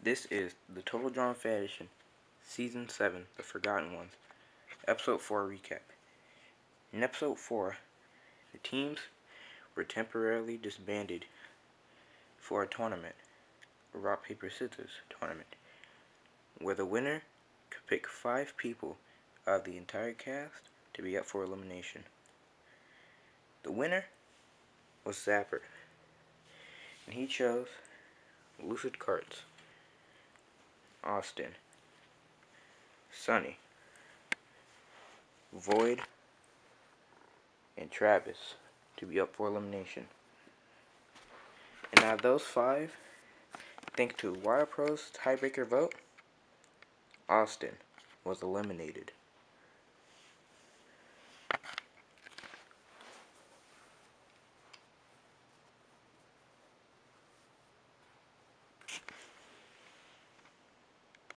This is the Total Drama Federation Season 7, The Forgotten Ones, Episode 4 recap. In Episode 4, the teams were temporarily disbanded for a tournament, a rock, paper, scissors tournament, where the winner could pick 5 people out of the entire cast to be up for elimination. The winner was Zapper, and he chose Lucid Carts, Austin, Sunny, Void, and Travis to be up for elimination. And out of those 5, thanks to Wild Pro's tiebreaker vote, Austin was eliminated.